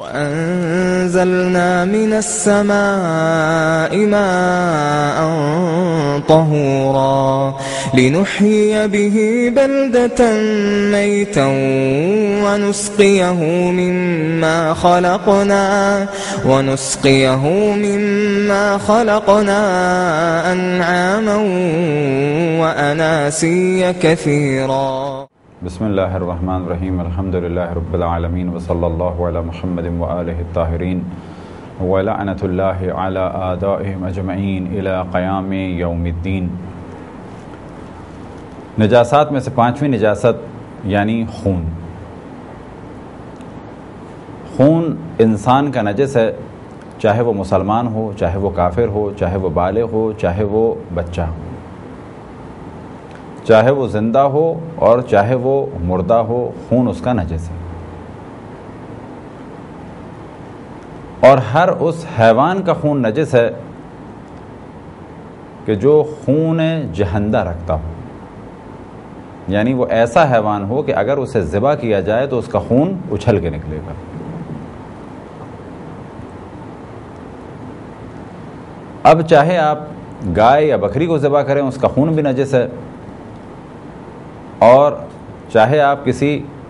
وأنزلنا من السماء ماء طهورا لنحيي به بلدة ميتا ونسقيه مما خلقنا أنعاما وأناسيا كثيرا. بسم اللہ الرحمن الرحیم. الحمد للہ رب العالمین وصلی اللہ علی محمد وآلہ الطاہرین ولعنۃ اللہ علی اعدائہم اجمعین الی قیام یوم الدین. نجاسات میں سے پانچویں نجاست یعنی خون. خون انسان کا نجس ہے، چاہے وہ مسلمان ہو، چاہے وہ کافر ہو، چاہے وہ بالغ ہو، چاہے وہ بچہ ہو، چاہے وہ زندہ ہو اور چاہے وہ مردہ ہو، خون اس کا نجس ہے. اور ہر اس حیوان کا خون نجس ہے کہ جو خون جہندہ رکھتا ہو، یعنی وہ ایسا حیوان ہو کہ اگر اسے ذبح کیا جائے تو اس کا خون اچھل کے نکلے گا. اب چاہے آپ گائے یا بکری کو ذبح کریں، اس کا خون بھی نجس ہے، اور چاہے آپ کسی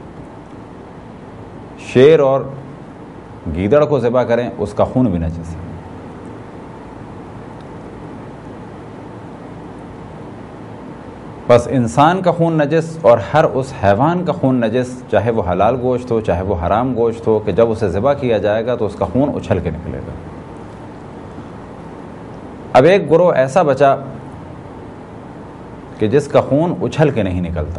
شیر اور گیدڑ کو ذبح کریں، اس کا خون بھی نجس ہے. بس انسان کا خون نجس اور ہر اس حیوان کا خون نجس، چاہے وہ حلال گوشت ہو چاہے وہ حرام گوشت ہو، کہ جب اسے ذبح کیا جائے گا تو اس کا خون اچھل کے نکلے گا. اب ایک گروہ ایسا بچا کہ جس کا خون اچھل کے نہیں نکلتا،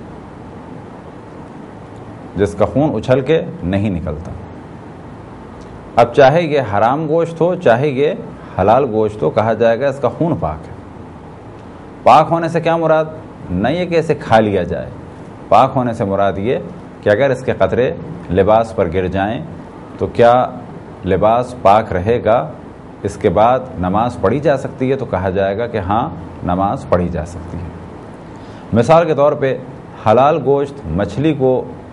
جس کا خون اچھل کے نہیں نکلتا. اب چاہے یہ حرام گوشت ہو چاہے یہ حلال گوشت ہو، کہا جائے گا اس کا خون پاک ہے. پاک ہونے سے کیا مراد؟ نہیں ہے کہ اسے کھا لیا جائے. پاک ہونے سے مراد یہ کہ اگر اس کے قطرے لباس پر گر جائیں تو کیا لباس پاک رہے گا؟ اس کے بعد نماز پڑھی جا سکتی ہے؟ تو کہا جائے گا کہ ہاں نماز پڑھی جا سکتی ہے. مثال کے طور پہ حلال گوشت مچھلی کو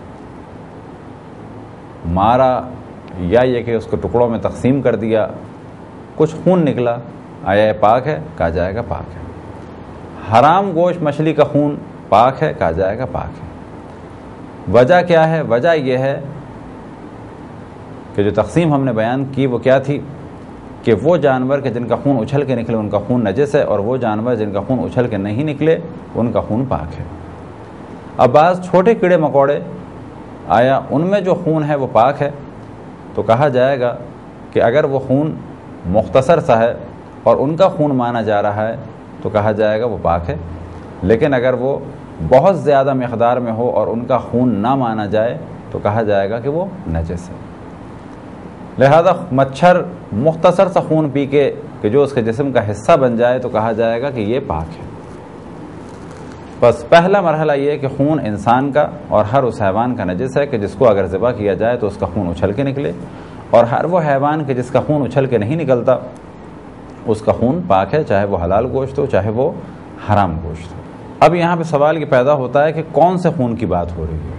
مارا یا یہ کہ اس کو ٹکڑوں میں تقسیم کر دیا، کچھ خون نکلا، آیا یہ پاک ہے؟ کہا جائے گا پاک ہے. حرام گوشت مچھلی کا خون پاک ہے؟ کہا جائے گا پاک ہے. وجہ کیا ہے؟ وجہ یہ ہے کہ جو تقسیم ہم نے بیان کی وہ کیا تھی کہ وہ جانور کے جن کا خون اچھل کے نکلے ان کا خون نجس ہے، اور وہ جانور جن کا خون اچھل کے نہیں نکلے ان کا خون پاک ہے. اب بعض چھوٹے کیڑے مکوڑے، آیا ان میں جو خون ہے وہ پاک ہے؟ تو کہا جائے گا کہ اگر وہ خون مختصر سا ہے اور ان کا خون مانا جا رہا ہے تو کہا جائے گا وہ پاک ہے. لیکن اگر وہ بہت زیادہ مقدار میں ہو اور ان کا خون نہ مانا جائے تو کہا جائے گا کہ وہ نجس ہے. لہذا مچھر مختصر سا خون پی کے کہ جو اس کے جسم کا حصہ بن جائے تو کہا جائے گا کہ یہ پاک ہے. بس پہلا مرحلہ یہ ہے کہ خون انسان کا اور ہر اس حیوان کا نجس ہے کہ جس کو اگر ذبح کیا جائے تو اس کا خون اچھل کے نکلے، اور ہر وہ حیوان کہ جس کا خون اچھل کے نہیں نکلتا اس کا خون پاک ہے، چاہے وہ حلال گوشت ہو چاہے وہ حرام گوشت ہو. اب یہاں پہ سوال یہ پیدا ہوتا ہے کہ کون سے خون کی بات ہو رہی ہے؟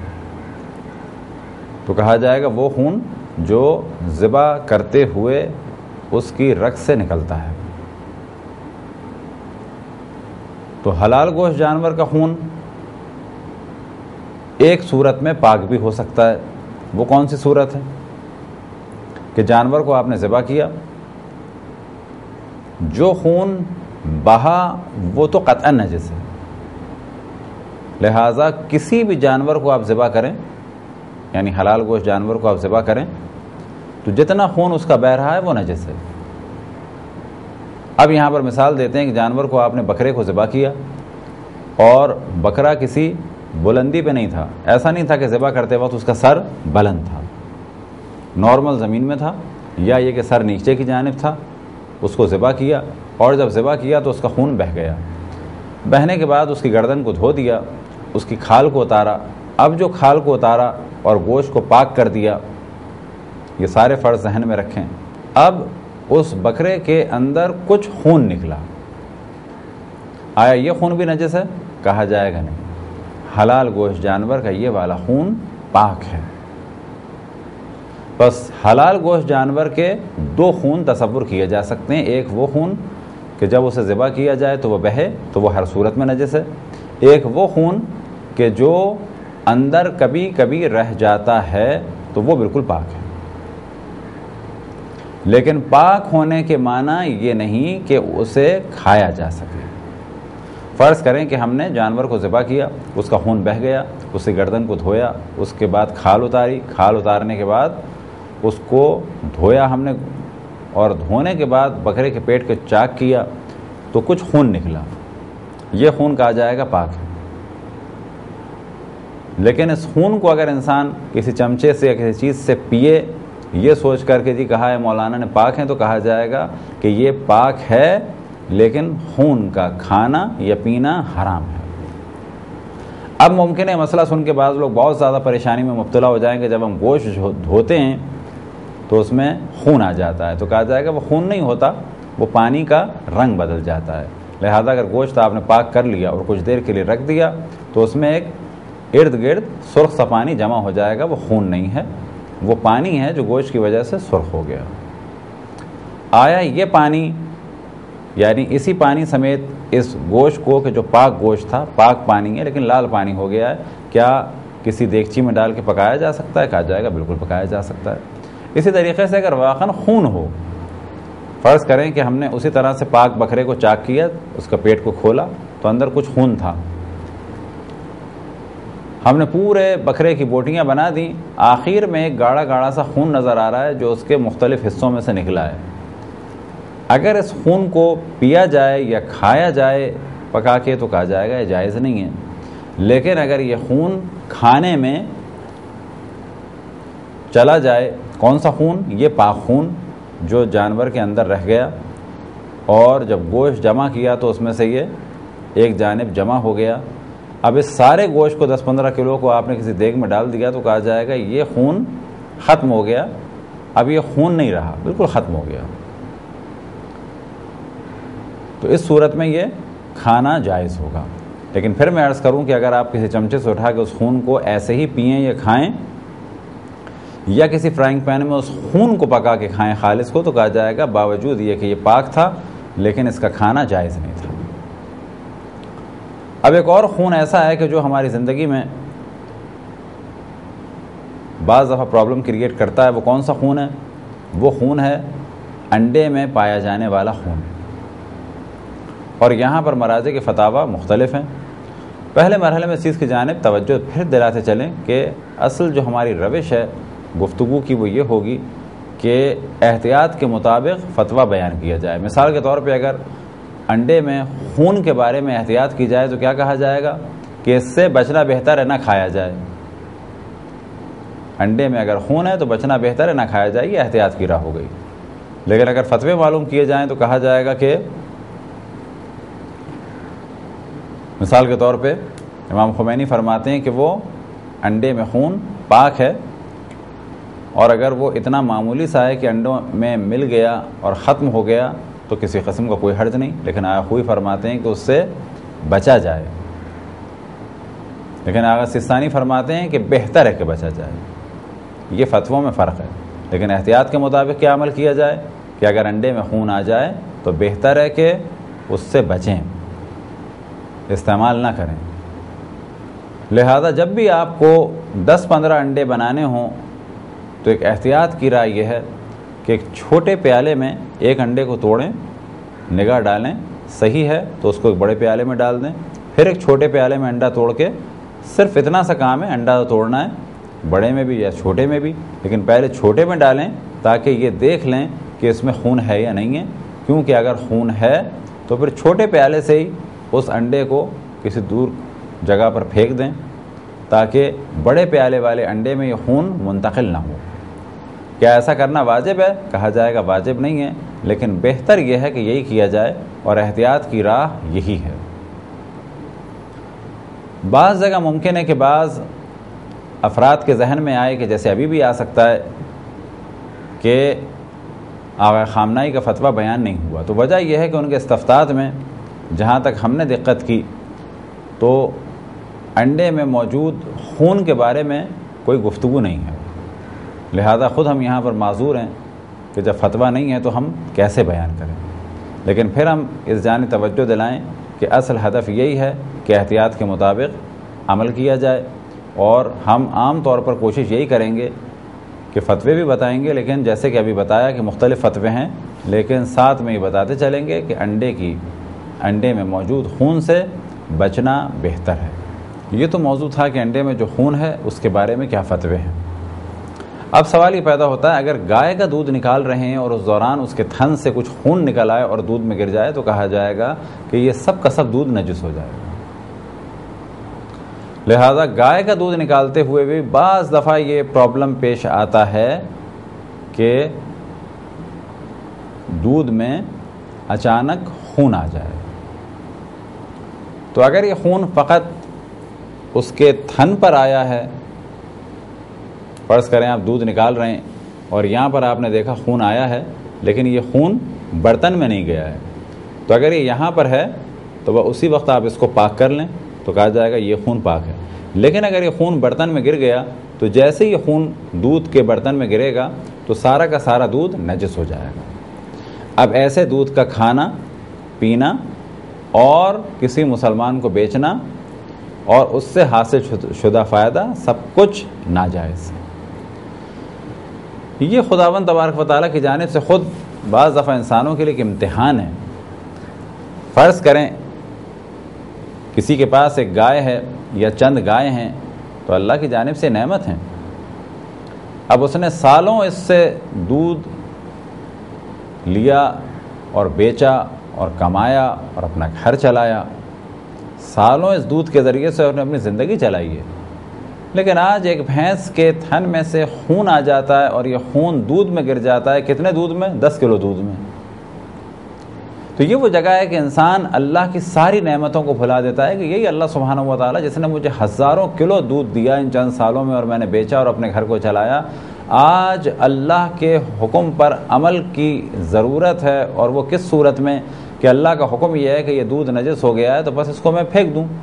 تو کہا جائے گا وہ خون جو ذبح کرتے ہوئے اس کی رگ سے نکلتا ہے. تو حلال گوشت جانور کا خون ایک صورت میں پاک بھی ہو سکتا ہے. وہ کون سی صورت ہے؟ کہ جانور کو آپ نے ذبح کیا، جو خون بہا وہ تو قطعا نجس ہے. لہٰذا کسی بھی جانور کو آپ ذبح کریں، یعنی حلال گوشت جانور کو آپ ذبح کریں تو جتنا خون اس کا بہہ رہا ہے وہ نجس ہے. اب یہاں پر مثال دیتے ہیں کہ جانور کو آپ نے بکرے کو ذبح کیا اور بکرا کسی بلندی پہ نہیں تھا. ایسا نہیں تھا کہ ذبح کرتے وقت اس کا سر بلند تھا، نارمل زمین میں تھا، یا یہ کہ سر نیچے کی جانب تھا. اس کو ذبح کیا اور جب ذبح کیا تو اس کا خون بہہ گیا. بہنے کے بعد اس کی گردن کو دھو دیا، اس کی کھال کو اتارا. اب جو کھال کو اتارا اور گوشت کو پاک کر دیا، یہ سارے فرض ذہن میں رکھیں. اب اس بکرے کے اندر کچھ خون نکلا، آیا یہ خون بھی نجس ہے؟ کہا جائے گا نہیں. حلال گوشت جانور کا یہ والا خون پاک ہے. بس حلال گوشت جانور کے دو خون تصور کیے جا سکتے ہیں. ایک وہ خون کہ جب اسے ذبح کیا جائے تو وہ بہے تو وہ ہر صورت میں نجس ہے. ایک وہ خون کہ جو اندر کبھی کبھی رہ جاتا ہے تو وہ بالکل پاک ہے. لیکن پاک ہونے کے معنی یہ نہیں کہ اسے کھایا جا سکے. فرض کریں کہ ہم نے جانور کو ذبح کیا, اس کا خون بہہ گیا, اس کی گردن کو دھویا, اس کے بعد کھال اتاری, کھال اتارنے کے بعد اس کو دھویا ہم نے, اور دھونے کے بعد بکرے کے پیٹ کو چاک کیا تو کچھ خون نکلا, یہ خون کہا جائے گا پاک ہے. لیکن اس خون کو اگر انسان کسی چمچے سے یا کسی چیز سے پیے یہ سوچ کر کے جی کہا ہے مولانا نے پاک ہیں, تو کہا جائے گا کہ یہ پاک ہے لیکن خون کا کھانا یا پینا حرام ہے. اب ممکن ہے مسئلہ سن کے بعض لوگ بہت زیادہ پریشانی میں مبتلا ہو جائیں گے, جب ہم گوشت دھوتے ہیں تو اس میں خون آ جاتا ہے, تو کہا جائے گا وہ خون نہیں ہوتا, وہ پانی کا رنگ بدل جاتا ہے. لہذا اگر گوشت آپ نے پاک کر لیا اور کچھ دیر کے لیے رکھ دیا تو اس میں ایک ارد گرد سرخ سا پانی جمع ہو جائے گا, وہ خون نہیں ہے, وہ پانی ہے جو گوشت کی وجہ سے سرخ ہو گیا. آیا یہ پانی یعنی اسی پانی سمیت اس گوشت کو کہ جو پاک گوشت تھا, پاک پانی ہے لیکن لال پانی ہو گیا ہے, کیا کسی دیگچی میں ڈال کے پکایا جا سکتا ہے؟ کہا جائے گا بالکل پکایا جا سکتا ہے. اسی طریقے سے اگر واقعاً خون ہو, فرض کریں کہ ہم نے اسی طرح سے پاک بکرے کو چاک کیا, اس کا پیٹ کو کھولا تو اندر کچھ خون تھا, ہم نے پورے بکرے کی بوٹیاں بنا دیں, آخر میں ایک گاڑھا گاڑھا سا خون نظر آ رہا ہے جو اس کے مختلف حصوں میں سے نکلا ہے. اگر اس خون کو پیا جائے یا کھایا جائے پکا کے تو کہا جائے گا یہ جائز نہیں ہے. لیکن اگر یہ خون کھانے میں چلا جائے, کون سا خون؟ یہ پاک خون جو جانور کے اندر رہ گیا, اور جب گوشت جمع کیا تو اس میں سے یہ ایک جانب جمع ہو گیا. اب اس سارے گوشت کو 10-15 کلو کو آپ نے کسی دیگ میں ڈال دیا تو کہا جائے گا یہ خون ختم ہو گیا, اب یہ خون نہیں رہا, بالکل ختم ہو گیا. تو اس صورت میں یہ کھانا جائز ہوگا. لیکن پھر میں عرض کروں کہ اگر آپ کسی چمچے سے اٹھا کے اس خون کو ایسے ہی پئیں یا کھائیں, یا کسی فرائنگ پین میں اس خون کو پکا کے کھائیں خالص کو, تو کہا جائے گا باوجود یہ کہ یہ پاک تھا لیکن اس کا کھانا جائز نہیں تھا. اب ایک اور خون ایسا ہے کہ جو ہماری زندگی میں بعض دفعہ پرابلم کریٹ کرتا ہے. وہ کون سا خون ہے؟ وہ خون ہے انڈے میں پایا جانے والا خون. اور یہاں پر مراجع کے فتاوی مختلف ہیں. پہلے مرحلے میں اس چیز کی جانب توجہ پھر دلاتے چلیں کہ اصل جو ہماری روش ہے گفتگو کی وہ یہ ہوگی کہ احتیاط کے مطابق فتویٰ بیان کیا جائے. مثال کے طور پہ اگر انڈے میں خون کے بارے میں احتیاط کی جائے تو کیا کہا جائے گا کہ اس سے بچنا بہتر ہے نہ کھایا جائے. انڈے میں اگر خون ہے تو بچنا بہتر ہے نہ کھایا جائے, یہ احتیاط کی راہ ہو گئی. لیکن اگر فتوے معلوم کیے جائیں تو کہا جائے گا کہ مثال کے طور پہ امام خمینی فرماتے ہیں کہ وہ انڈے میں خون پاک ہے, اور اگر وہ اتنا معمولی سا ہے کہ انڈوں میں مل گیا اور ختم ہو گیا تو کسی قسم کا کوئی حرج نہیں. لیکن آغا خوئی فرماتے ہیں کہ اس سے بچا جائے. لیکن آغا سستانی فرماتے ہیں کہ بہتر ہے کہ بچا جائے. یہ فتووں میں فرق ہے. لیکن احتیاط کے مطابق کیا عمل کیا جائے کہ اگر انڈے میں خون آ جائے تو بہتر ہے کہ اس سے بچیں, استعمال نہ کریں. لہذا جب بھی آپ کو 10-15 انڈے بنانے ہوں تو ایک احتیاط کی رائے یہ ہے کہ ایک چھوٹے پیالے میں ایک انڈے کو توڑیں, نگاہ ڈالیں صحیح ہے تو اس کو ایک بڑے پیالے میں ڈال دیں, پھر ایک چھوٹے پیالے میں انڈا توڑ کے, صرف اتنا سا کام ہے انڈا توڑنا ہے, بڑے میں بھی یا چھوٹے میں بھی, لیکن پہلے چھوٹے میں ڈالیں تاکہ یہ دیکھ لیں کہ اس میں خون ہے یا نہیں ہے. کیونکہ اگر خون ہے تو پھر چھوٹے پیالے سے ہی اس انڈے کو کسی دور جگہ پر پھینک دیں تاکہ بڑے پیالے والے انڈے میں یہ خون منتقل نہ ہو. کیا ایسا کرنا واجب ہے؟ کہا جائے گا واجب نہیں ہے, لیکن بہتر یہ ہے کہ یہی کیا جائے, اور احتیاط کی راہ یہی ہے. بعض جگہ ممکن ہے کہ بعض افراد کے ذہن میں آئے کہ جیسے ابھی بھی آ سکتا ہے کہ آغا خامنائی کا فتویٰ بیان نہیں ہوا. تو وجہ یہ ہے کہ ان کے استفتاء میں جہاں تک ہم نے دقت کی تو انڈے میں موجود خون کے بارے میں کوئی گفتگو نہیں ہے. لہذا خود ہم یہاں پر معذور ہیں کہ جب فتویٰ نہیں ہے تو ہم کیسے بیان کریں. لیکن پھر ہم اس جانب توجہ دلائیں کہ اصل ہدف یہی ہے کہ احتیاط کے مطابق عمل کیا جائے، اور ہم عام طور پر کوشش یہی کریں گے کہ فتوے بھی بتائیں گے، لیکن جیسے کہ ابھی بتایا کہ مختلف فتوے ہیں، لیکن ساتھ میں یہ بتاتے چلیں گے کہ انڈے میں موجود خون سے بچنا بہتر ہے. یہ تو موضوع تھا کہ انڈے میں جو خون ہے اس کے بارے میں کیا فتوے ہیں. اب سوال یہ پیدا ہوتا ہے، اگر گائے کا دودھ نکال رہے ہیں اور اس دوران اس کے تھن سے کچھ خون نکل آئے اور دودھ میں گر جائے تو کہا جائے گا کہ یہ سب کا سب دودھ نجس ہو جائے گا. لہذا گائے کا دودھ نکالتے ہوئے بھی بعض دفعہ یہ پرابلم پیش آتا ہے کہ دودھ میں اچانک خون آ جائے. تو اگر یہ خون فقط اس کے تھن پر آیا ہے، فرض کریں آپ دودھ نکال رہے ہیں اور یہاں پر آپ نے دیکھا خون آیا ہے لیکن یہ خون برتن میں نہیں گیا ہے، تو اگر یہ یہاں پر ہے تو وہ اسی وقت آپ اس کو پاک کر لیں تو کہا جائے گا یہ خون پاک ہے. لیکن اگر یہ خون برتن میں گر گیا تو جیسے یہ خون دودھ کے برتن میں گرے گا تو سارا کا سارا دودھ نجس ہو جائے گا. اب ایسے دودھ کا کھانا، پینا اور کسی مسلمان کو بیچنا اور اس سے حاصل شدہ فائدہ سب کچھ ناجائز ہے. یہ خداوند تبارک و تعالیٰ کی جانب سے خود بعض دفعہ انسانوں کے لیے ایک امتحان ہے. فرض کریں کسی کے پاس ایک گائے ہے یا چند گائے ہیں تو اللہ کی جانب سے نعمت ہیں. اب اس نے سالوں اس سے دودھ لیا اور بیچا اور کمایا اور اپنا گھر چلایا، سالوں اس دودھ کے ذریعے سے اس نے اپنی زندگی چلائی ہے. لیکن آج ایک بھینس کے تھن میں سے خون آ جاتا ہے اور یہ خون دودھ میں گر جاتا ہے. کتنے دودھ میں؟ 10 کلو دودھ میں. تو یہ وہ جگہ ہے کہ انسان اللہ کی ساری نعمتوں کو بھلا دیتا ہے کہ یہی اللہ سبحانہ و تعالیٰ جس نے مجھے ہزاروں کلو دودھ دیا ان چند سالوں میں اور میں نے بیچا اور اپنے گھر کو چلایا، آج اللہ کے حکم پر عمل کی ضرورت ہے. اور وہ کس صورت میں کہ اللہ کا حکم یہ ہے کہ یہ دودھ نجس ہو گیا ہے تو بس اس کو میں پھینک دوں.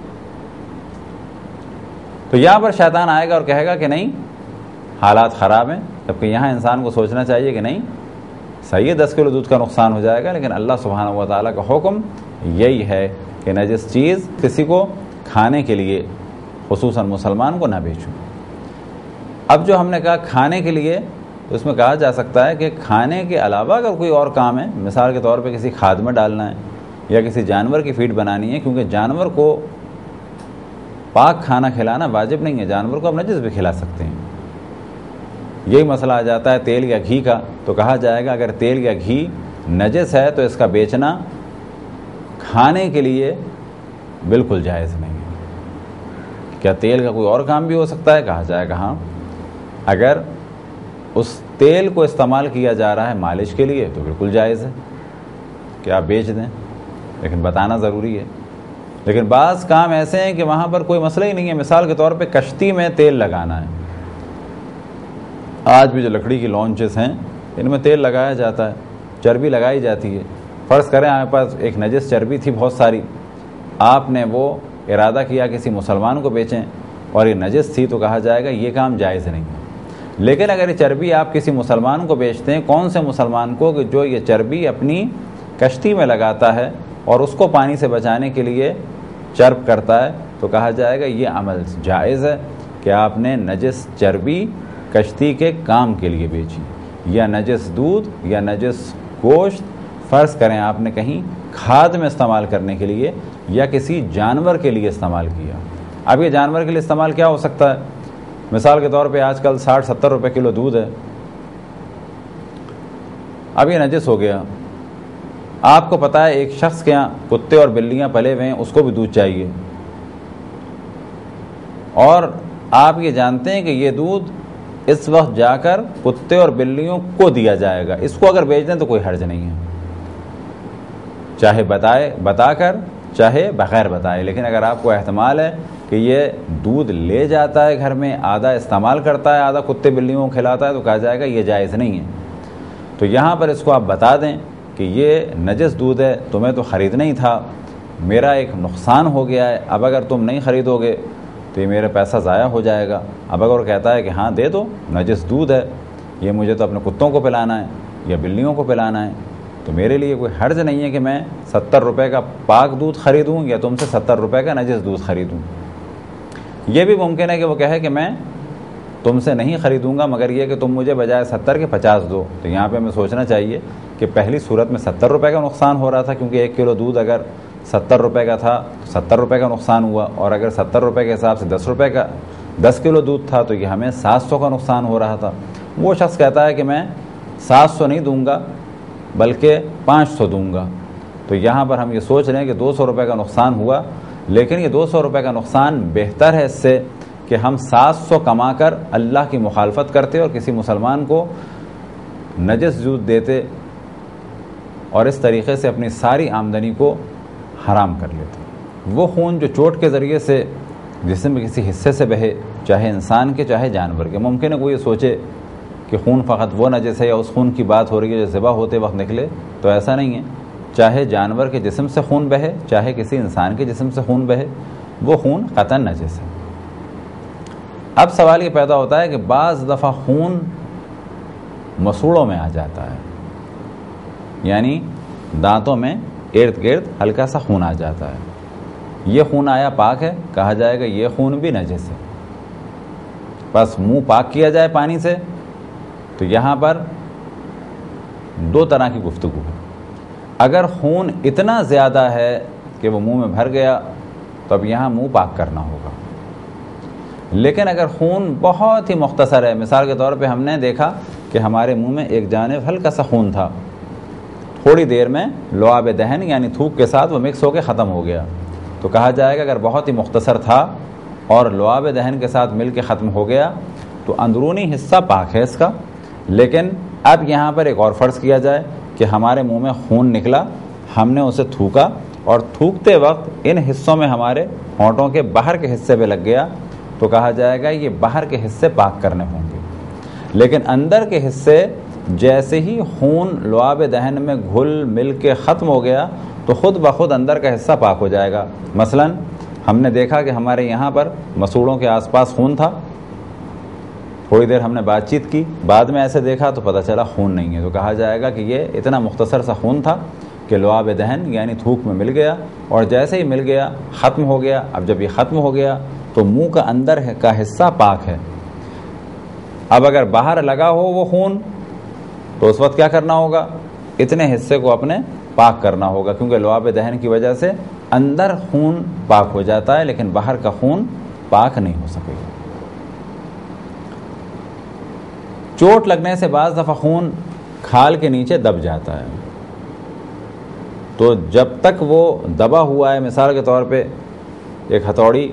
تو یہاں پر شیطان آئے گا اور کہے گا کہ نہیں حالات خراب ہیں، جبکہ یہاں انسان کو سوچنا چاہیے کہ نہیں صحیح ہے 10 کلو دودھ کا نقصان ہو جائے گا، لیکن اللہ سبحانہ و تعالیٰ کا حکم یہی ہے کہ نجس چیز کسی کو کھانے کے لیے خصوصاً مسلمان کو نہ بیچوں. اب جو ہم نے کہا کھانے کے لیے، تو اس میں کہا جا سکتا ہے کہ کھانے کے علاوہ اگر کوئی اور کام ہے، مثال کے طور پہ کسی کھاد میں ڈالنا ہے یا کسی جانور کی فیڈ بنانی ہے، کیونکہ جانور کو پاک کھانا کھلانا واجب نہیں ہے، جانور کو آپ نجس بھی کھلا سکتے ہیں. یہی مسئلہ آ جاتا ہے تیل یا گھی کا، تو کہا جائے گا اگر تیل یا گھی نجس ہے تو اس کا بیچنا کھانے کے لیے بالکل جائز نہیں ہے. کیا تیل کا کوئی اور کام بھی ہو سکتا ہے؟ کہا جائے گا ہاں، اگر اس تیل کو استعمال کیا جا رہا ہے مالش کے لیے تو بالکل جائز ہے کہ آپ بیچ دیں، لیکن بتانا ضروری ہے. لیکن بعض کام ایسے ہیں کہ وہاں پر کوئی مسئلہ ہی نہیں ہے. مثال کے طور پہ کشتی میں تیل لگانا ہے. آج بھی جو لکڑی کی لانچز ہیں ان میں تیل لگایا جاتا ہے، چربی لگائی جاتی ہے. فرض کریں آپ کے پاس ایک نجس چربی تھی بہت ساری، آپ نے وہ ارادہ کیا کسی مسلمان کو بیچیں اور یہ نجس تھی تو کہا جائے گا یہ کام جائز نہیں ہے. لیکن اگر یہ چربی آپ کسی مسلمان کو بیچتے ہیں، کون سے مسلمان کو؟ کہ جو یہ چربی اپنی کشتی میں لگاتا ہے اور اس کو پانی سے بچانے کے لیے چرب کرتا ہے، تو کہا جائے گا یہ عمل جائز ہے کہ آپ نے نجس چربی کشتی کے کام کے لیے بیچی، یا نجس دودھ یا نجس گوشت فرض کریں آپ نے کہیں کھاد میں استعمال کرنے کے لیے یا کسی جانور کے لیے استعمال کیا. اب یہ جانور کے لیے استعمال کیا ہو سکتا ہے؟ مثال کے طور پہ آج کل 60-70 روپے کلو دودھ ہے. اب یہ نجس ہو گیا، آپ کو پتا ہے ایک شخص کے یہاں کتے اور بلیاں پلے ہوئے ہیں، اس کو بھی دودھ چاہیے، اور آپ یہ جانتے ہیں کہ یہ دودھ اس وقت جا کر کتے اور بلیوں کو دیا جائے گا. اس کو اگر بیچ دیں تو کوئی حرج نہیں ہے، چاہے بتا کر چاہے بغیر بتائے. لیکن اگر آپ کو احتمال ہے کہ یہ دودھ لے جاتا ہے گھر میں، آدھا استعمال کرتا ہے آدھا کتے بلیوں کو کھلاتا ہے، تو کہا جائے گا یہ جائز نہیں ہے. تو یہاں پر اس کو آپ بتا دیں کہ یہ نجس دودھ ہے، تمہیں تو خریدنا ہی تھا، میرا ایک نقصان ہو گیا ہے، اب اگر تم نہیں خریدو گے تو تو یہ میرا پیسہ ضائع ہو جائے گا. اب اگر وہ کہتا ہے کہ ہاں دے دو، نجس دودھ ہے، یہ مجھے تو اپنے کتوں کو پلانا ہے یا بلیوں کو پلانا ہے، تو میرے لیے کوئی حرج نہیں ہے کہ میں 70 روپے کا پاک دودھ خریدوں یا تم سے 70 روپے کا نجس دودھ خریدوں. یہ بھی ممکن ہے کہ وہ کہے کہ میں تم سے نہیں خریدوں گا مگر یہ کہ تم مجھے بجائے 70 کے 50 دو. تو یہاں پہ ہمیں سوچنا چاہیے کہ پہلی صورت میں 70 روپے کا نقصان ہو رہا تھا، کیونکہ 1 کلو دودھ اگر 70 روپے کا تھا تو 70 روپے کا نقصان ہوا، اور اگر 70 روپے کے حساب سے 10 روپے کا 10 کلو دودھ تھا تو یہ ہمیں 700 کا نقصان ہو رہا تھا. وہ شخص کہتا ہے کہ میں 700 نہیں دوں گا بلکہ 500 دوں گا. تو یہاں پر ہم یہ سوچ رہے ہیں کہ 200 روپے کا نقصان ہوا، لیکن یہ 200 روپے کا نقصان بہتر ہے اس سے کہ ہم 700 کما کر اللہ کی مخالفت کرتے اور کسی مسلمان کو نجس دودھ دیتے اور اس طریقے سے اپنی ساری آمدنی کو حرام کر لیتے. وہ خون جو چوٹ کے ذریعے سے جسم میں کسی حصے سے بہے، چاہے انسان کے چاہے جانور کے، ممکن ہے کوئی یہ سوچے کہ خون فقط وہ نجس ہے یا اس خون کی بات ہو رہی ہے جو ذبح ہوتے وقت نکلے، تو ایسا نہیں ہے. چاہے جانور کے جسم سے خون بہے چاہے کسی انسان کے جسم سے خون بہے، وہ خون قطعاً نجس ہے. اب سوال یہ پیدا ہوتا ہے کہ بعض دفعہ خون مسوڑوں میں آ جاتا ہے، یعنی دانتوں میں ارد گرد ہلکا سا خون آ جاتا ہے. یہ خون آیا پاک ہے، کہا جائے گا یہ خون بھی نجس ہے. بس منہ پاک کیا جائے پانی سے، تو یہاں پر دو طرح کی گفتگو ہے. اگر خون اتنا زیادہ ہے کہ وہ منہ میں بھر گیا تو اب یہاں منہ پاک کرنا ہوگا. لیکن اگر خون بہت ہی مختصر ہے، مثال کے طور پہ ہم نے دیکھا کہ ہمارے منہ میں ایک جانب ہلکا سا خون تھا، تھوڑی دیر میں لعاب دہن یعنی تھوک کے ساتھ وہ مکس ہو کے ختم ہو گیا، تو کہا جائے گا اگر بہت ہی مختصر تھا اور لعاب دہن کے ساتھ مل کے ختم ہو گیا تو اندرونی حصہ پاک ہے اس کا. لیکن اب یہاں پر ایک اور فرض کیا جائے کہ ہمارے منہ میں خون نکلا، ہم نے اسے تھوکا اور تھوکتے وقت ان حصوں میں ہمارے ہونٹوں کے باہر کے حصے پہ لگ گیا، تو کہا جائے گا یہ باہر کے حصے پاک کرنے ہوں گے. لیکن اندر کے حصے جیسے ہی خون لعاب دہن میں گھل مل کے ختم ہو گیا تو خود بخود اندر کا حصہ پاک ہو جائے گا. مثلا ہم نے دیکھا کہ ہمارے یہاں پر مسوڑوں کے آس پاس خون تھا، تھوڑی دیر ہم نے بات چیت کی، بعد میں ایسے دیکھا تو پتہ چلا خون نہیں ہے، تو کہا جائے گا کہ یہ اتنا مختصر سا خون تھا کہ لعاب دہن یعنی تھوک میں مل گیا، اور جیسے ہی مل گیا ختم ہو گیا. اب جب یہ ختم ہو گیا تو منہ کا اندر کا حصہ پاک ہے. اب اگر باہر لگا ہو وہ خون تو اس وقت کیا کرنا ہوگا؟ اتنے حصے کو اپنے پاک کرنا ہوگا، کیونکہ لعاب دہن کی وجہ سے اندر خون پاک ہو جاتا ہے لیکن باہر کا خون پاک نہیں ہو سکے گا. چوٹ لگنے سے بعض دفعہ خون کھال کے نیچے دب جاتا ہے، تو جب تک وہ دبا ہوا ہے، مثال کے طور پہ ایک ہتھوڑی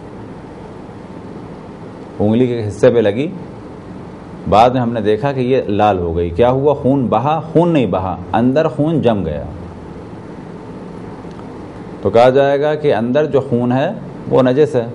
انگلی کے حصے پہ لگی، بعد میں ہم نے دیکھا کہ یہ لال ہو گئی، کیا ہوا؟ خون بہا؟ خون نہیں بہا، اندر خون جم گیا. تو کہا جائے گا کہ اندر جو خون ہے وہ نجس ہے.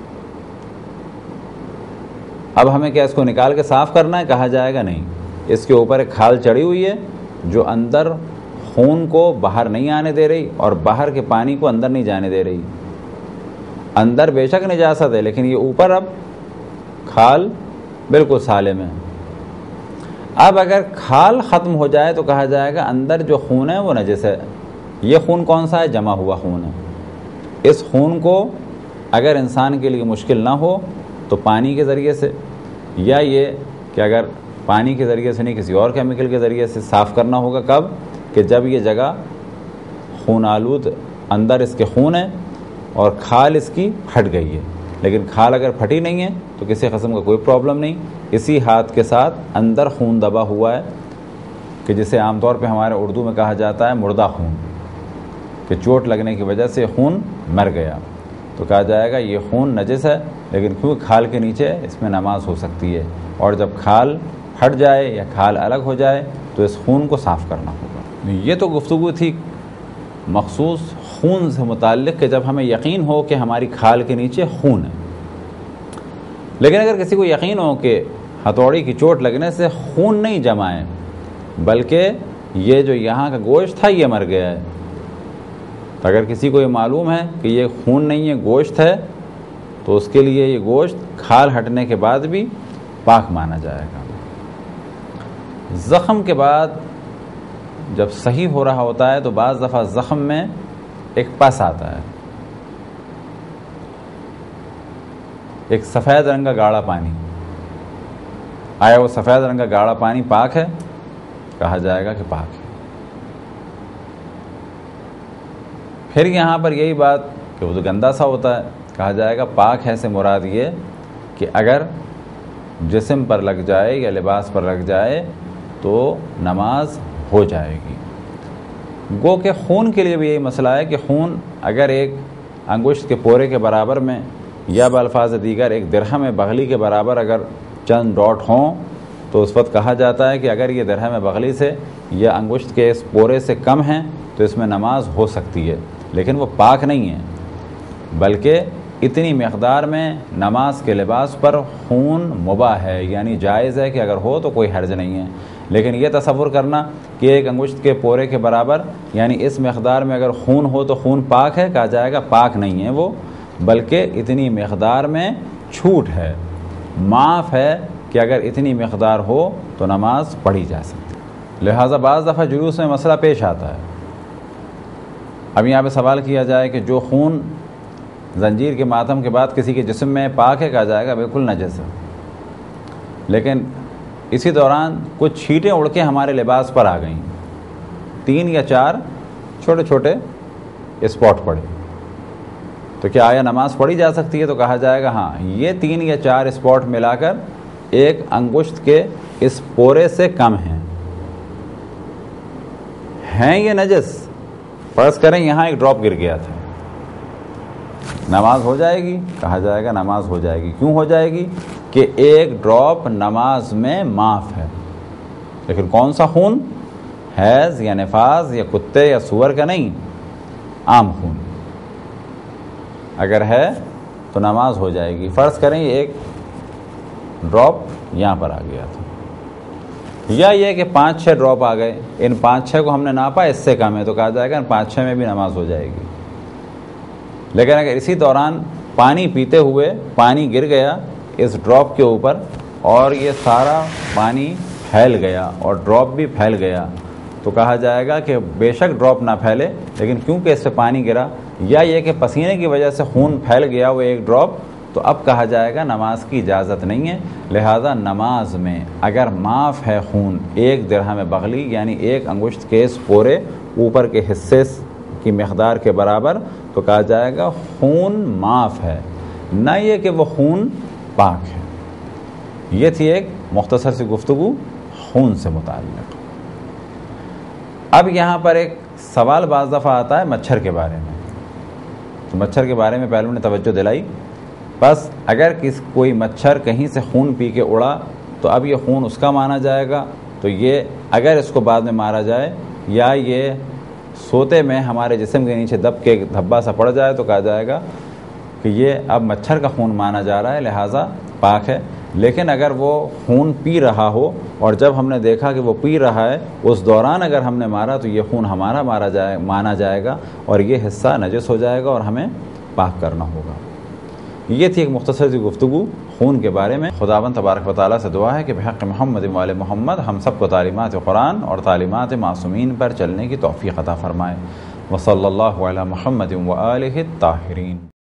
اب ہمیں کیا اس کو نکال کے صاف کرنا ہے؟ کہا جائے گا نہیں، اس کے اوپر ایک کھال چڑھی ہوئی ہے جو اندر خون کو باہر نہیں آنے دے رہی اور باہر کے پانی کو اندر نہیں جانے دے رہی. اندر بے شک نجاست ہے لیکن یہ اوپر اب کھال بالکل سالم ہے. اب اگر کھال ختم ہو جائے تو کہا جائے گا اندر جو خون ہے وہ نجس ہے. یہ خون کون سا ہے؟ جمع ہوا خون ہے. اس خون کو اگر انسان کے لیے مشکل نہ ہو تو پانی کے ذریعے سے، یا یہ کہ اگر پانی کے ذریعے سے نہیں کسی اور کیمیکل کے ذریعے سے صاف کرنا ہوگا. کب؟ کہ جب یہ جگہ خون آلود اندر اس کے خون ہے اور کھال اس کی پھٹ گئی ہے. لیکن کھال اگر پھٹی نہیں ہے تو کسی قسم کا کوئی پرابلم نہیں. اسی ہاتھ کے ساتھ اندر خون دبا ہوا ہے کہ جسے عام طور پہ ہمارے اردو میں کہا جاتا ہے مردہ خون، کہ چوٹ لگنے کی وجہ سے خون مر گیا، تو کہا جائے گا یہ خون نجس ہے. لیکن کیونکہ کھال کے نیچے اس میں نماز ہو سکتی ہے، اور جب کھال پھٹ جائے یا کھال الگ ہو جائے تو اس خون کو صاف کرنا ہوگا. یہ تو گفتگو تھی مخصوص خون سے متعلق کہ جب ہمیں یقین ہو کہ ہماری کھال کے نیچے خون ہے. لیکن اگر کسی کو یقین ہو کہ ہتھوڑی کی چوٹ لگنے سے خون نہیں جمع ہے بلکہ یہ جو یہاں کا گوشت تھا یہ مر گیا ہے، تو اگر کسی کو یہ معلوم ہے کہ یہ خون نہیں ہے گوشت ہے، تو اس کے لیے یہ گوشت کھال ہٹنے کے بعد بھی پاک مانا جائے گا۔ زخم کے بعد جب صحیح ہو رہا ہوتا ہے تو بعض دفعہ زخم میں ایک پس آتا ہے، ایک سفید رنگ کا گاڑھا پانی۔ آیا وہ سفید رنگ کا گاڑھا پانی پاک ہے؟ کہا جائے گا کہ پاک ہے۔ پھر یہاں پر یہی بات کہ وہ تو گندا سا ہوتا ہے، کہا جائے گا پاک ہے سے مراد یہ کہ اگر جسم پر لگ جائے یا لباس پر لگ جائے تو نماز ہو جائے گی۔ گو کہ خون کے لیے بھی یہی مسئلہ ہے کہ خون اگر ایک انگشت کے پورے کے برابر میں یا بالفاظ دیگر ایک درہم بغلی کے برابر اگر چند ڈاٹ ہوں تو اس وقت کہا جاتا ہے کہ اگر یہ درہم بغلی سے یا انگشت کے اس پورے سے کم ہیں تو اس میں نماز ہو سکتی ہے، لیکن وہ پاک نہیں ہے، بلکہ اتنی مقدار میں نماز کے لباس پر خون مباح ہے، یعنی جائز ہے کہ اگر ہو تو کوئی حرج نہیں ہے۔ لیکن یہ تصور کرنا کہ ایک انگشت کے پورے کے برابر یعنی اس مقدار میں اگر خون ہو تو خون پاک ہے، کہا جائے گا پاک نہیں ہے وہ، بلکہ اتنی مقدار میں چھوٹ ہے، معاف ہے کہ اگر اتنی مقدار ہو تو نماز پڑھی جا سکتی ہے۔ لہٰذا بعض دفعہ جلوس میں مسئلہ پیش آتا ہے۔ اب یہاں پہ سوال کیا جائے کہ جو خون زنجیر کے ماتم کے بعد کسی کے جسم میں پاک ہے، کہا جائے گا بالکل نجس ہے، لیکن اسی دوران کچھ چھینٹیں اڑ کے ہمارے لباس پر آ گئیں، 3 یا 4 چھوٹے چھوٹے اسپاٹ پڑے، تو کیا آیا نماز پڑھی جا سکتی ہے؟ تو کہا جائے گا ہاں، یہ 3 یا 4 اسپاٹ ملا کر ایک انگشت کے اس پورے سے کم ہیں یہ نجس۔ فرض کریں یہاں ایک ڈراپ گر گیا تھا، نماز ہو جائے گی؟ کہا جائے گا نماز ہو جائے گی۔ کیوں ہو جائے گی؟ کہ ایک ڈراپ نماز میں معاف ہے، لیکن کون سا خون؟ حیض یا نفاس یا کتے یا سور کا نہیں، عام خون اگر ہے تو نماز ہو جائے گی۔ فرض کریں یہ ایک ڈراپ یہاں پر آ گیا تھا، یا یہ کہ 5-6 ڈراپ آ گئے، ان 5-6 کو ہم نے ناپا اس سے کم ہے تو کہا جائے گا ان 5-6 میں بھی نماز ہو جائے گی۔ لیکن اگر اسی دوران پانی پیتے ہوئے پانی گر گیا اس ڈراپ کے اوپر اور یہ سارا پانی پھیل گیا اور ڈراپ بھی پھیل گیا تو کہا جائے گا کہ بے شک ڈراپ نہ پھیلے، لیکن کیونکہ اس سے پانی گرا یا یہ کہ پسینے کی وجہ سے خون پھیل گیا وہ ایک ڈراپ، تو اب کہا جائے گا نماز کی اجازت نہیں ہے۔ لہذا نماز میں اگر معاف ہے خون 1 درہم بغلی یعنی ایک انگشت کے اس پورے اوپر کے حصے کی مقدار کے برابر تو کہا جائے گا خون معاف ہے، نہ یہ کہ وہ خون پاک ہے۔ یہ تھی ایک مختصر سی گفتگو خون سے متعلق۔ اب یہاں پر ایک سوال بعض دفعہ آتا ہے مچھر کے بارے میں، تو مچھر کے بارے میں پہلو نے توجہ دلائی، بس اگر کوئی مچھر کہیں سے خون پی کے اڑا تو اب یہ خون اس کا مانا جائے گا، تو یہ اگر اس کو بعد میں مارا جائے یا یہ سوتے میں ہمارے جسم کے نیچے دب کے دھبا سا پڑ جائے تو کہا جائے گا کہ یہ اب مچھر کا خون مانا جا رہا ہے، لہٰذا پاک ہے۔ لیکن اگر وہ خون پی رہا ہو اور جب ہم نے دیکھا کہ وہ پی رہا ہے اس دوران اگر ہم نے مارا تو یہ خون ہمارا مانا جائے گا اور یہ حصہ نجس ہو جائے گا اور ہمیں پاک کرنا ہوگا۔ یہ تھی ایک مختصر سی گفتگو خون کے بارے میں۔ خداوند تبارک و تعالیٰ سے دعا ہے کہ بحق محمد و آل محمد ہم سب کو تعلیمات قرآن اور تعلیمات معصومین پر چلنے کی توفیق عطا فرمائے۔ وصلی اللہ علی محمد و آلہ الطاہرین۔